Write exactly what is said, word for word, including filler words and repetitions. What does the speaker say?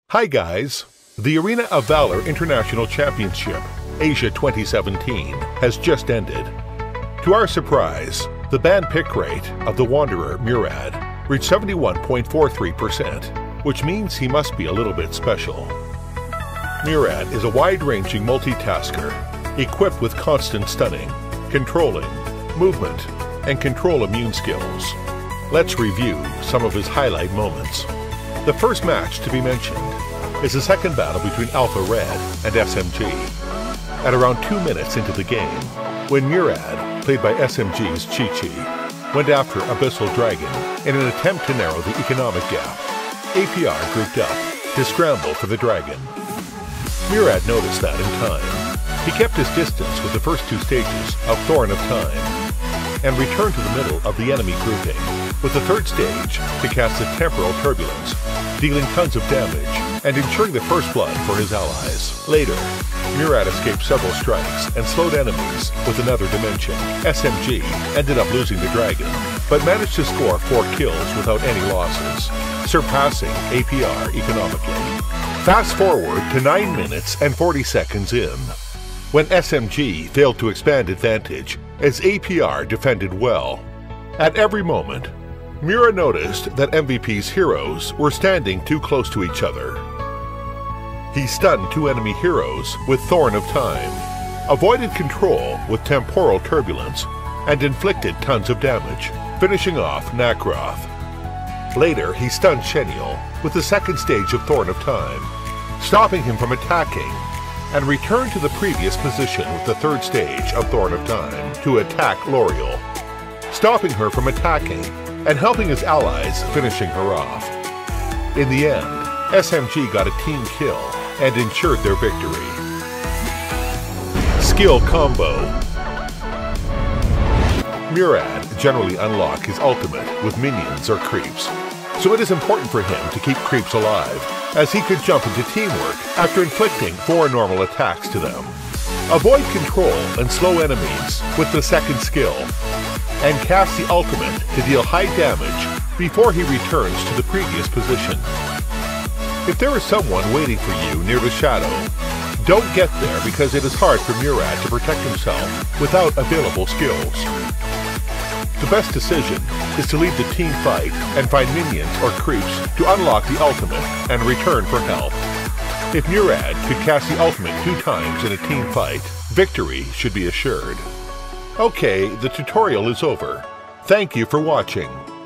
Hi guys! The Arena of Valor International Championship, Asia twenty seventeen, has just ended. To our surprise, the ban pick rate of the Wanderer Murad reached seventy-one point four three percent, which means he must be a little bit special. Murad is a wide-ranging multitasker, equipped with constant stunning, controlling, movement, and control immune skills. Let's review some of his highlight moments. The first match to be mentioned is the second battle between Alpha Red and S M G. At around two minutes into the game, when Murad, played by S M G's Chi Chi, went after Abyssal Dragon in an attempt to narrow the economic gap, A P R grouped up to scramble for the dragon. Murad noticed that in time. He kept his distance with the first two stages of Thorn of Time, and returned to the middle of the enemy grouping with the third stage to cast the Temporal Turbulence, dealing tons of damage and ensuring the first blood for his allies. Later, Murad escaped several strikes and slowed enemies with another dimension. S M G ended up losing the dragon, but managed to score four kills without any losses, surpassing A P R economically. Fast forward to nine minutes and forty seconds in, when S M G failed to expand advantage as A P R defended well. At every moment, Murad noticed that M V P's heroes were standing too close to each other. He stunned two enemy heroes with Thorn of Time, avoided control with Temporal Turbulence, and inflicted tons of damage, finishing off Nakroth. Later, he stunned Xennial with the second stage of Thorn of Time, stopping him from attacking, and returned to the previous position with the third stage of Thorn of Time to attack Loriel, stopping her from attacking and helping his allies, finishing her off. In the end, S M G got a team kill and ensured their victory. Skill Combo. Murad generally unlocks his ultimate with minions or creeps, so it is important for him to keep creeps alive, as he could jump into teamwork after inflicting four normal attacks to them. Avoid control and slow enemies with the second skill, and cast the ultimate to deal high damage before he returns to the previous position. If there is someone waiting for you near the shadow, don't get there because it is hard for Murad to protect himself without available skills. The best decision is to leave the team fight and find minions or creeps to unlock the ultimate and return for help. If Murad could cast the ultimate two times in a team fight, victory should be assured. Okay, the tutorial is over. Thank you for watching.